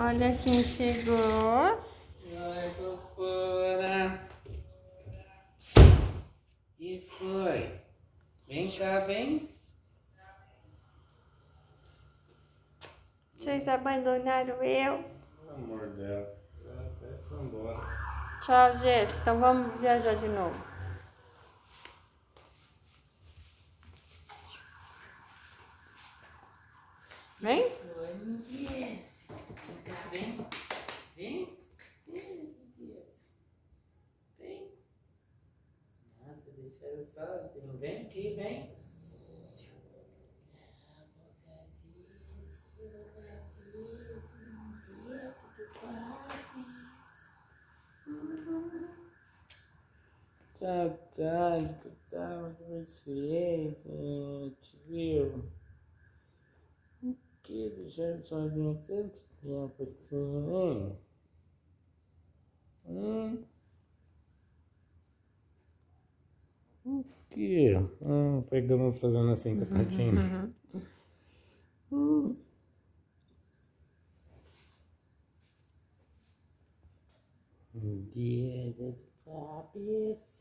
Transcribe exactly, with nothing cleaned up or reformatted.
Olha quem chegou. Ai, fofura. E foi? Vem cá, vem. Vocês abandonaram eu? Pelo amor dela. Ela até foi embora. Tchau, Jess. Então vamos viajar de novo. Vem? Oi, Jess. Vem cá, vem. Vem. Vem. Nossa, deixa ela sozinha. Vem aqui, vem. Saudade que eu tava de vocês, gente, viu? Por que deixaram sozinha tanto tempo assim, hein? Hum? O que? Hum, pegando, fazendo assim com a patinha. Hum. Dia de cabeça.